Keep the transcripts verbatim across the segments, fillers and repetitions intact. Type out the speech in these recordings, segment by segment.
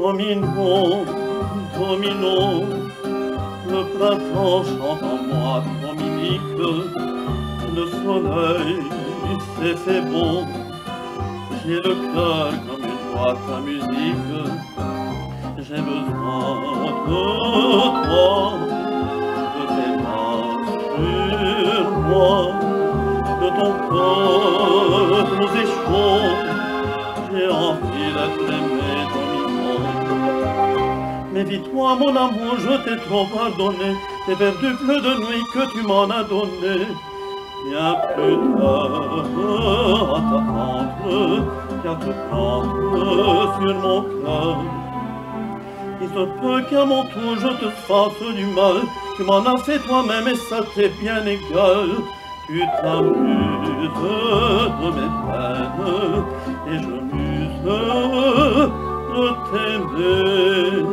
Domino, domino, le printemps chante en moi, Dominique, le soleil, c'est c'est bon, j'ai le cœur comme une boîte à musique, j'ai besoin de toi, de tes mains sur moi, de ton corps doux et chaud, j'ai envie d'être aimé, Domino. Mais dis-toi, mon amour, je t'ai trop pardonné, t'es perdu plus de nuit que tu m'en as donné. Bien plus tard à t'attendre qu'à te prendre sur mon cœur. Il se peut qu'à mon tour je te fasse du mal, tu m'en as fait toi-même et ça t'est bien égal. Tu t'amuses de mes peines et je muse de t'aimer.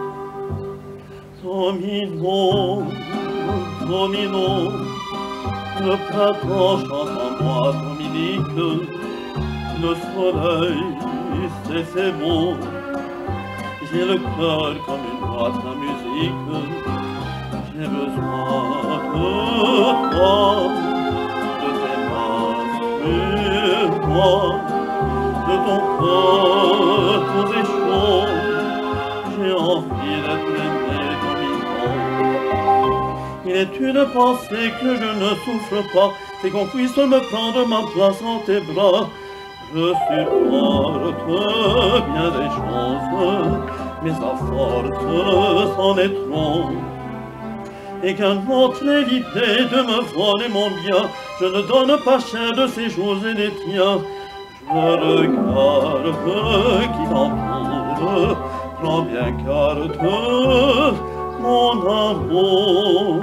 Domino, domino, le printemps chante en moi, Dominique, le soleil, c'est c'est bon, j'ai le cœur comme une boîte à musique, j'ai besoin de toi, de tes mains sur moi, de ton corps doux et chaud, j'ai envie d'être aimé, Domino. Il est une pensée que je ne souffre pas, c'est qu'on puisse me prendre ma place en tes bras. Je supporte bien des choses, mais à force c'en est trop. Et qu'un autre ait l'idée de me voler mon bien, je ne donne pas cher de ces choses et des tiens. Je regarde qui m'entoure, prends bien garde, mon amour.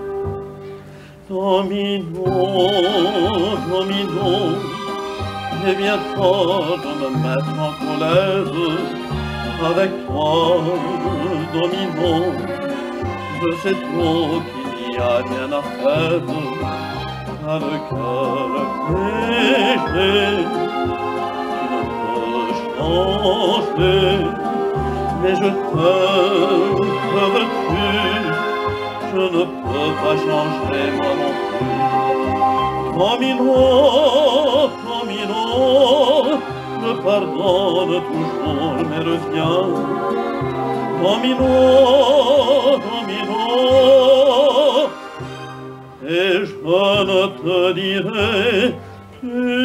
Domino, domino, j'ai bien tort de me mettre en colère avec toi, Domino. Je sais trop qu'il y a rien à faire, car le cœur léger, tu ne peux changer, mais je t'aime, que veux-tu? Je ne peux pas changer moi non plus. Domino, domino, me pardonne toujours, mais reviens. Domino, domino, et je ne te dirai plus